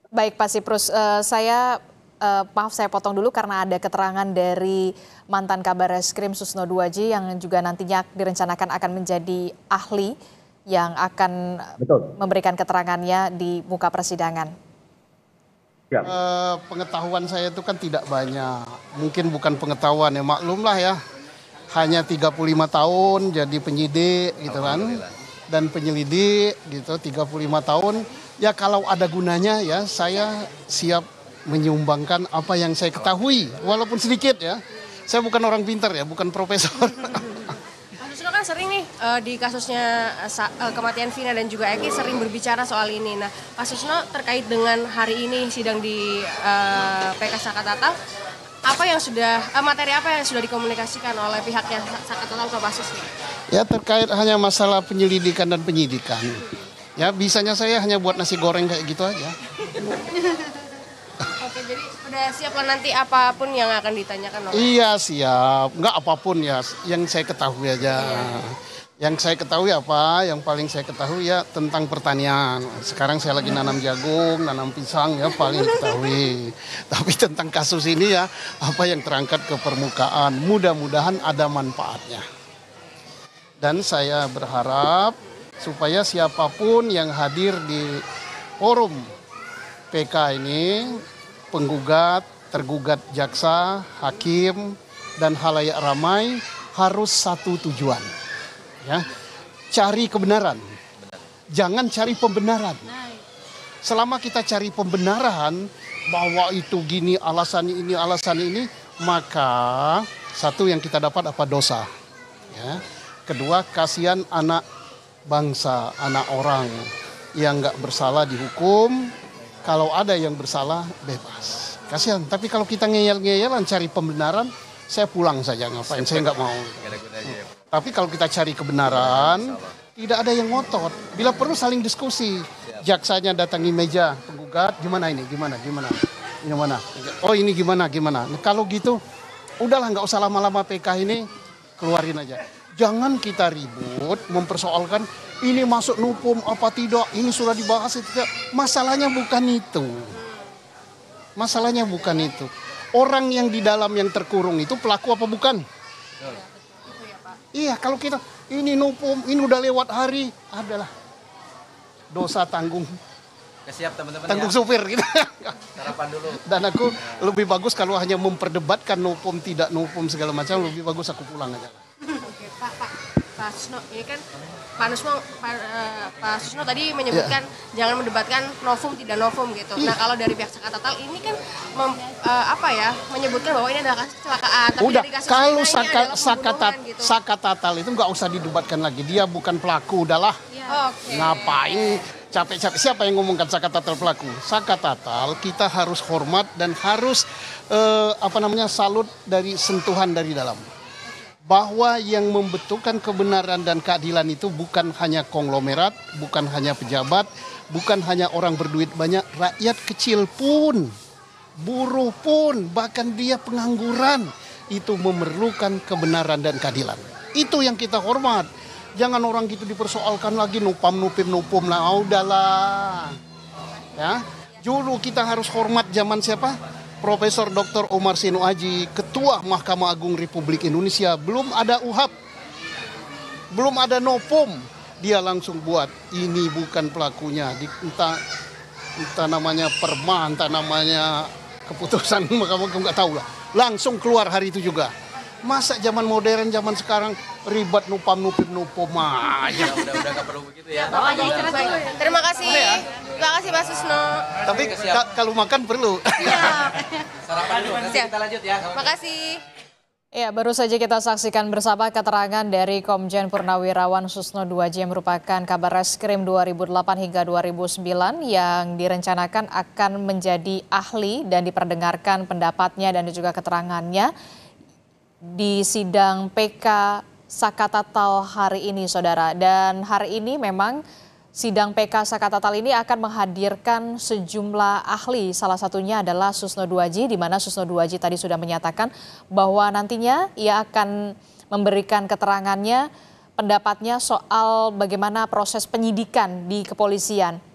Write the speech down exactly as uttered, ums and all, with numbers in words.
Baik Pak Siprus, uh, saya uh, maaf saya potong dulu karena ada keterangan dari mantan Kabareskrim Susno Duaji yang juga nantinya direncanakan akan menjadi ahli yang akan Betul. memberikan keterangannya di muka persidangan. Ya. Uh, pengetahuan saya itu kan tidak banyak, mungkin bukan pengetahuan ya, maklumlah ya, hanya tiga puluh lima tahun jadi penyidik gitu kan, dan penyelidik gitu tiga puluh lima tahun. Ya kalau ada gunanya ya saya siap menyumbangkan apa yang saya ketahui walaupun sedikit ya. Saya bukan orang pintar ya, bukan profesor. Pak Susno kan sering nih uh, di kasusnya uh, kematian Vina dan juga Eki sering berbicara soal ini. Nah Pak Susno terkait dengan hari ini sidang di uh, P K Sakatatal, apa yang sudah uh, materi apa yang sudah dikomunikasikan oleh pihaknya Sakatatal ke Pak Susno? Ya terkait hanya masalah penyelidikan dan penyidikan. Ya bisanya saya hanya buat nasi goreng kayak gitu aja. Oke, jadi udah siap lah nanti apapun yang akan ditanyakan oleh... Iya siap, nggak apapun ya, yang saya ketahui aja. Iya. Yang saya ketahui apa, yang paling saya ketahui ya tentang pertanian. Sekarang saya lagi nanam jagung, nanam pisang ya paling ketahui. Tapi tentang kasus ini ya, apa yang terangkat ke permukaan, mudah-mudahan ada manfaatnya. Dan saya berharap supaya siapapun yang hadir di forum P K ini, penggugat, tergugat jaksa, hakim, dan halayak ramai harus satu tujuan. Ya, cari kebenaran, jangan cari pembenaran. Selama kita cari pembenaran bahwa itu gini, alasan ini, alasan ini, maka satu yang kita dapat apa dosa. Ya. Kedua, kasihan anak bangsa, anak orang yang nggak bersalah dihukum, kalau ada yang bersalah bebas. Kasihan, tapi kalau kita ngeyel-ngeyelan cari pembenaran, saya pulang saja, ngapain, saya nggak mau. Tapi kalau kita cari kebenaran, tidak ada yang ngotot. Bila perlu saling diskusi, jaksanya datangi meja penggugat, gimana ini, gimana, gimana, gimana, oh ini gimana, gimana. Nah, kalau gitu, udahlah nggak usah lama-lama P K ini, keluarin aja. Jangan kita ribut mempersoalkan ini masuk nupum apa tidak, ini sudah dibahas tidak. Masalahnya bukan itu. Masalahnya bukan itu. Orang yang di dalam yang terkurung itu pelaku apa bukan? Iya, kalau kita ini nupum, ini udah lewat hari, adalah dosa tanggung. Siap teman-teman tanggung ya. Supir gitu. Sarapan dulu. Dan aku lebih bagus kalau hanya memperdebatkan nupum tidak nupum segala macam, lebih bagus aku pulang aja. Oke, Pak, Pak, Pak Susno, ini kan Pak Susno, Pak, uh, Pak Susno tadi menyebutkan yeah. jangan mendebatkan novum tidak novum gitu. Yeah. Nah kalau dari pihak Sakatatal ini kan mem, uh, apa ya menyebutkan bahwa ini adalah kasus kecelakaan. Tapi udah, dari kasus kalau ini saka, sakatat, gitu. Sakatatal itu nggak usah didebatkan lagi. Dia bukan pelaku, udahlah. Yeah. Okay. Ngapain capek-capek? Siapa yang ngomongkan Sakatatal pelaku? Sakatatal kita harus hormat dan harus uh, apa namanya salut dari sentuhan dari dalam. Bahwa yang membentukkan kebenaran dan keadilan itu bukan hanya konglomerat, bukan hanya pejabat, bukan hanya orang berduit banyak, rakyat kecil pun, buruh pun, bahkan dia pengangguran, itu memerlukan kebenaran dan keadilan. Itu yang kita hormat. Jangan orang gitu dipersoalkan lagi, nupam, nupim, nupum, lah, oh, udahlah. Ya, dulu kita harus hormat zaman siapa? Profesor Doktor Omar Seno Aji, Ketua Mahkamah Agung Republik Indonesia, belum ada U H A P, belum ada nopum, dia langsung buat ini bukan pelakunya, entah entah namanya perma, entah namanya keputusan Mahkamah Agung nggak tahu lah, langsung keluar hari itu juga. Masa zaman modern, zaman sekarang ribet nupam nupim nupom aja. Udah udah nggak perlu begitu ya. Terima kasih, terima kasih Pak Susno. Tapi ka kalau makan perlu. Iya. Sarapan dulu, nanti kita lanjut ya. Terima kasih. Ya, baru saja kita saksikan bersama keterangan dari Komjen Purnawirawan Susno Duaji yang merupakan Kabareskrim dua ribu delapan hingga dua ribu sembilan yang direncanakan akan menjadi ahli dan diperdengarkan pendapatnya dan juga keterangannya di sidang P K Sakatatal hari ini, saudara. Dan hari ini memang sidang P K Sakatatal ini akan menghadirkan sejumlah ahli. Salah satunya adalah Susno Duaji, di mana Susno Duaji tadi sudah menyatakan bahwa nantinya ia akan memberikan keterangannya, pendapatnya soal bagaimana proses penyidikan di kepolisian.